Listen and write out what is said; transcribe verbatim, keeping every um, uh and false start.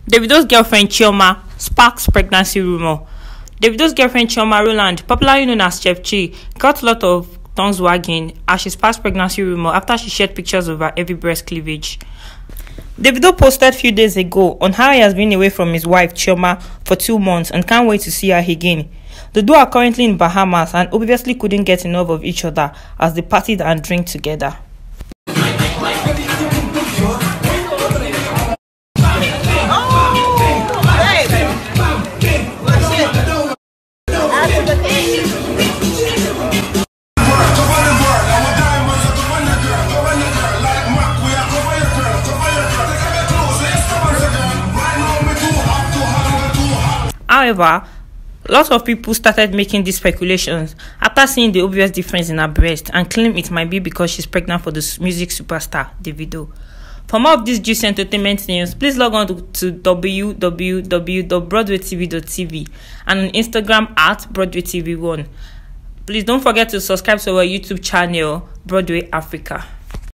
Davido's girlfriend Chioma sparks pregnancy rumor. Davido's girlfriend Chioma Roland, popularly known as Chef Chi, got a lot of tongues wagging as she sparks pregnancy rumor after she shared pictures of her heavy breast cleavage. Davido posted a few days ago on how he has been away from his wife Chioma for two months and can't wait to see her again. The duo are currently in Bahamas and obviously couldn't get enough of each other as they partied and drink together. However, lots of people started making these speculations after seeing the obvious difference in her breast and claim it might be because she's pregnant for the music superstar Davido. For more of this juicy entertainment news, please log on to, to w w w dot broadway t v dot t v and on Instagram at broadway t v one. Please don't forget to subscribe to our YouTube channel, Broadway Africa.